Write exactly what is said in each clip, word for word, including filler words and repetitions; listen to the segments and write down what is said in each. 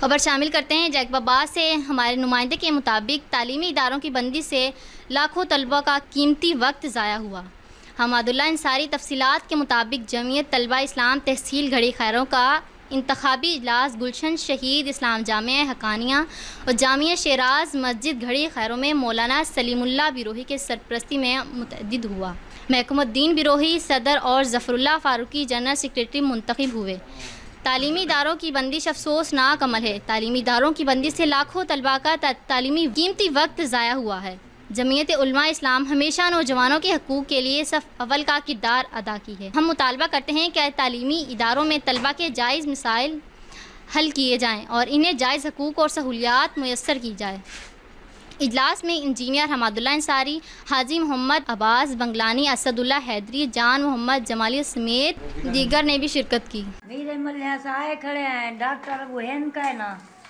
खबर शामिल करते हैं जैकबाबाद से। हमारे नुमाइंदे के मुताबिक तालीमी इदारों की बंदी से लाखों तलबा का कीमती वक्त ज़ाया हुआ। हमादुल्ला अंसारी तफसीलात के मुताबिक जमीयत तलबा इस्लाम तहसील घड़ी खैरों का इंतखाबी इजलास गुलशन शहीद इस्लाम जामिया हकानिया और जामिया शेराज मस्जिद घड़ी खैरों में मौलाना सलीमुल्लाह बिरोही के सरपरस्ती में मुतअद्दिद हुआ। महकमुद्दीन बिरोही सदर और ज़फ़रुल्लाह फ़ारूकी जनरल सेक्रेटरी मुंतखब हुए। तालीमी इदारों की बंदिश अफसोसनाक अमल है। तालीमी इदारों की बंदिश से लाखों तलबा का तालीमी कीमती वक्त ज़ाया हुआ है। जमीयत उलमा इस्लाम हमेशा नौजवानों के हकूक़ के लिए सफ़ अव्वल का किरदार अदा की है। हम मुतालबा करते हैं कि तालीमी इदारों में तलबा के जायज़ मसाइल हल किए जाएँ और इन्हें जायज़ हकूक़ और सहूलियात मुयस्सर की जाए। इजलास में इंजीनियर हमादुल्ला अंसारी, हाजी मोहम्मद अब्बास बंगलानी, असदुल्ला हैदरी, जान मोहम्मद जमाली समेत दीगर ने भी शिरकत की। मेरे मल्ले आए खड़े हैं डॉक्टर वो हैं का है ना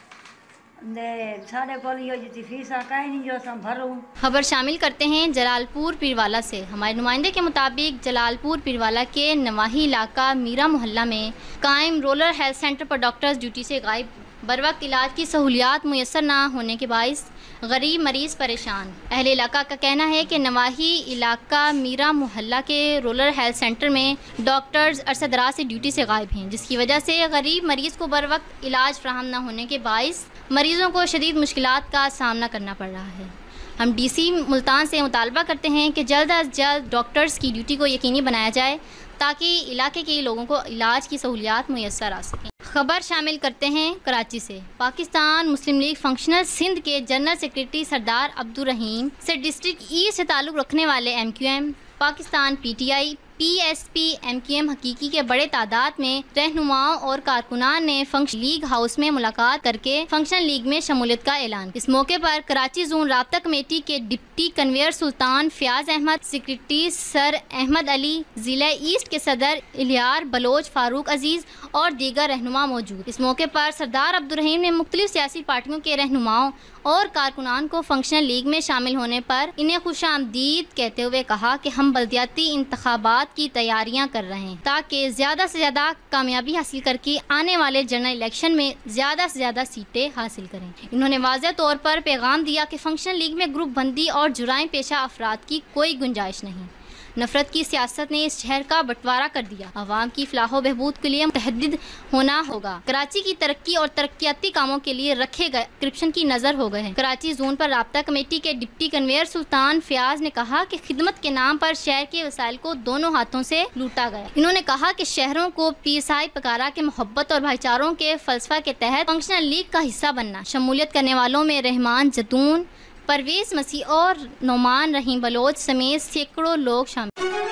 साढ़े को फीस नहीं जो सब भरूं। खबर शामिल करते हैं जलालपुर पीरवाला से। हमारे नुमाइंदे के मुताबिक जलालपुर पीरवाला के नवाही इलाका मीरा मोहल्ला में कायम रोलर हेल्थ सेंटर पर डॉक्टर्स ड्यूटी से गायब। बर वक्त इलाज की सहूलियात मुयसर न होने के बाइस गरीब मरीज परेशान। अहले इलाका का कहना है कि नवाही इलाका मीरा मोहल्ला के रोलर हेल्थ सेंटर में डॉक्टर्स अरसा दराज से ड्यूटी से गायब हैं, जिसकी वजह से गरीब मरीज़ को बर वक्त इलाज फ्राहम न होने के बाइस मरीज़ों को शदीद मुश्किलात का सामना करना पड़ रहा है। हम डीसी मुल्तान से मुतालबा करते हैं कि जल्द अज जल्द डॉक्टर्स की ड्यूटी को यकीनी बनाया जाए ताकि इलाके के लोगों को इलाज की सहूलियात मुयस्सर आ सकें। खबर शामिल करते हैं कराची से। Pakistan Muslim League Functional Sindh के जनरल सेक्रेटरी सरदार अब्दुल रहीम से डिस्ट्रिक्ट ईस्ट से ताल्लुक़ रखने वाले M Q M, Pakistan P T I, P S P, M Q M Haqiqi के बड़े तादाद में रहनुमाओं और कारकुनान ने फंक्शन लीग हाउस में मुलाकात करके फंक्शन लीग में शमूलियत का ऐलान। इस मौके पर कराची जोन राब्ता कमेटी के deputy convener Sultan Fayaz Ahmed, secretary sir Ahmed Ali, जिला ईस्ट के सदर इलियार बलोच, फारूक अजीज़ और दीगर रहनुमा मौजूद। इस मौके पर सरदार अब्दुल रहीम ने मुख्तलिफ सियासी पार्टियों के रहनुमाओं और कारकुनान को फंक्शनल लीग में शामिल होने पर इन्हें खुशामदीद कहते हुए कहा कि हम बल्दियाती इंतखाबात की तैयारियां कर रहे हैं ताकि ज़्यादा से ज़्यादा कामयाबी हासिल करके आने वाले जनरल इलेक्शन में ज़्यादा से ज़्यादा सीटें हासिल करें। इन्होंने वाज़ेह तौर पर पैगाम दिया कि फंक्शनल लीग में ग्रुप बंदी और जुराइम पेशा अफराद की कोई गुंजाइश नहीं। नफरत की सियासत ने इस शहर का बंटवारा कर दिया। आवाम की फलाह बहबूद के लिए मुतहद्दिद होना होगा। कराची की तरक्की और तरक्याती कामों के लिए रखे गए करप्शन की नज़र हो गए हैं। कराची जोन पर राब्ता कमेटी के डिप्टी कन्वीनर सुल्तान फयाज ने कहा कि खिदमत के नाम पर शहर के वसाइल को दोनों हाथों से लूटा गया। इन्होंने कहा कि शहरों को पीसाई पकारा के मोहब्बत और भाईचारों के फलसफा के तहत फंक्शनल लीग का हिस्सा बनना। शमूलियत करने वालों में रहमान जतून, परवेज मसीह और नौमान रहीम बलोच समेत सैकड़ों लोग शामिल।